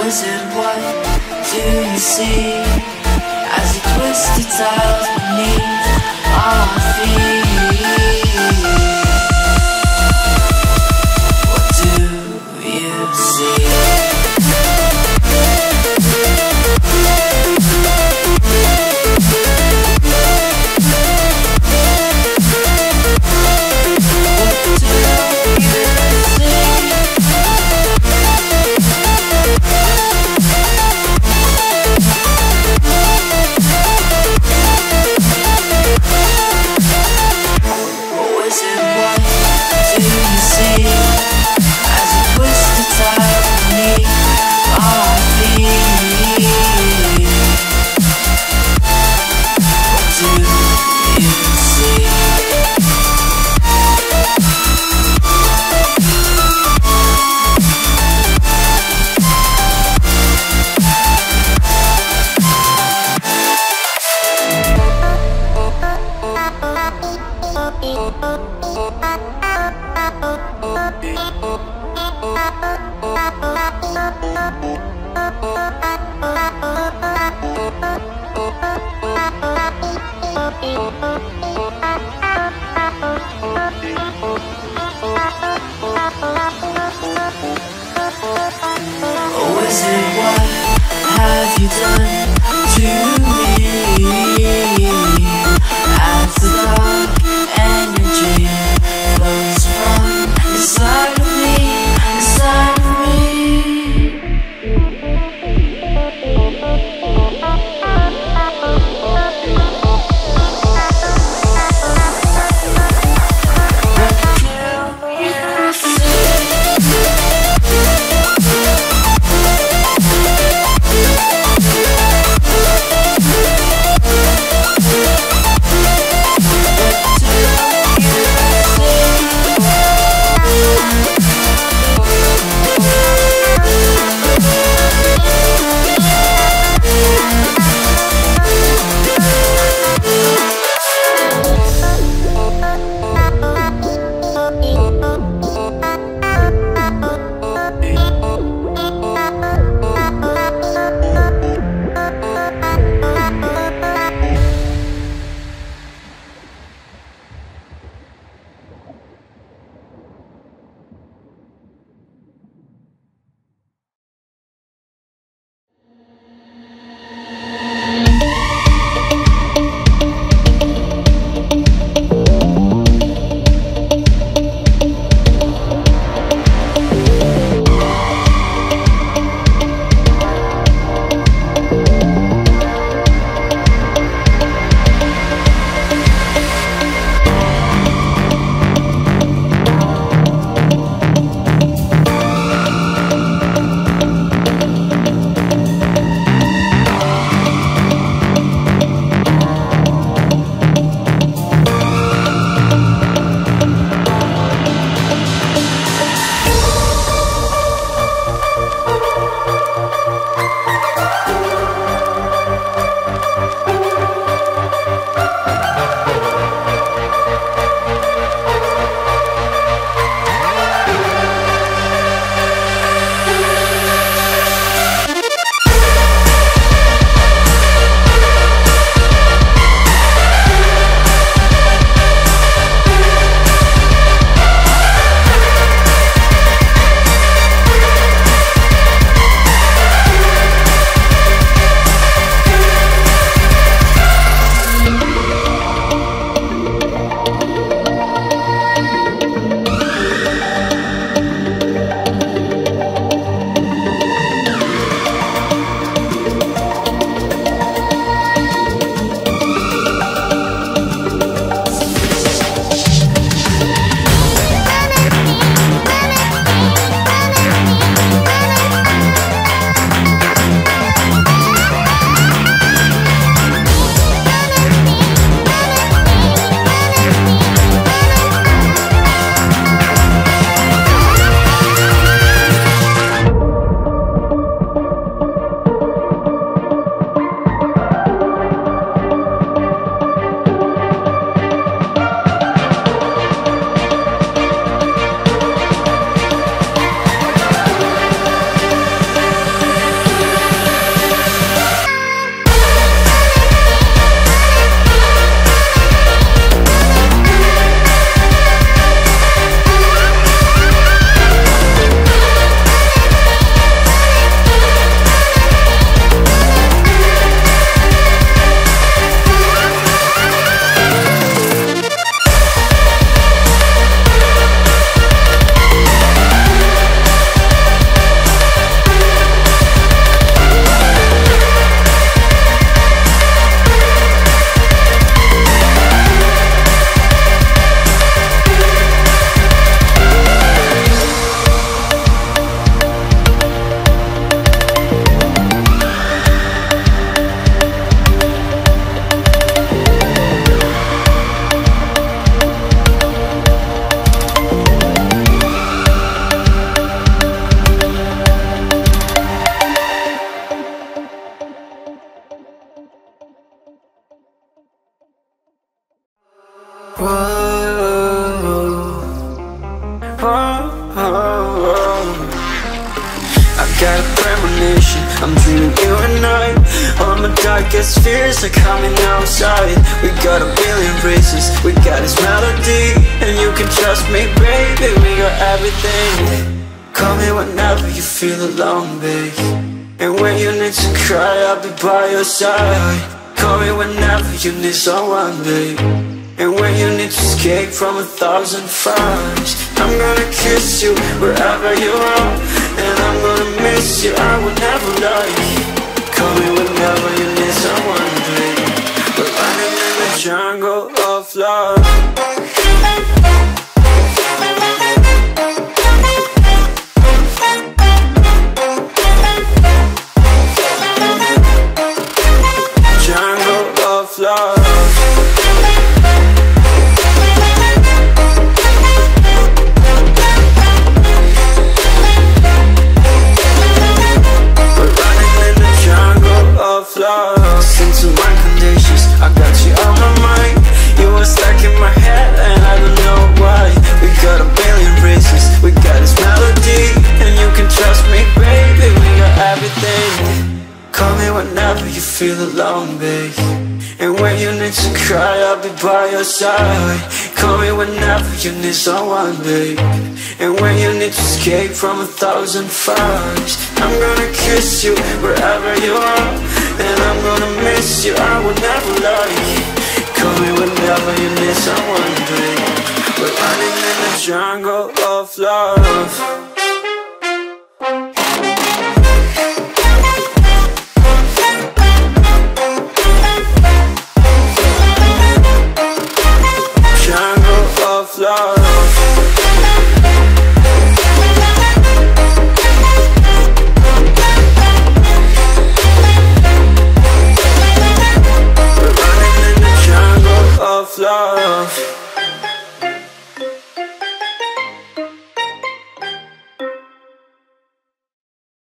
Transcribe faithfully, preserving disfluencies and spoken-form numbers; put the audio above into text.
Wizard, what do you see as you twist the tiles beneath our feet? What do you see? Wizard, what have you done to me? As the dark energy flows from inside of me, inside of me. What do you see? Whoa, whoa, whoa. I got a premonition, I'm dreaming you and I. All my darkest fears are coming outside. We got a billion races, we got this melody. And you can trust me, baby, we got everything. Call me whenever you feel alone, babe. And when you need to cry, I'll be by your side. Call me whenever you need someone, babe. And when you need to escape from a thousand fires, I'm gonna kiss you wherever you are. And I'm gonna miss you, I will never lie. Call me whenever you need someone, babe. We're running in the jungle of love. Love. We're running in the jungle of love. Listen to my conditions, I got you on my mind. You were stuck in my head and I don't know why. We got a billion races, we got this melody. And you can trust me, baby, we got everything. Call me whenever you feel alone, babe. And when you need to cry, I'll be by your side. Call me whenever you need someone, babe. And when you need to escape from a thousand fires, I'm gonna kiss you wherever you are. And I'm gonna miss you, I will never lie. Call me whenever you need someone, babe. We're running in the jungle of love.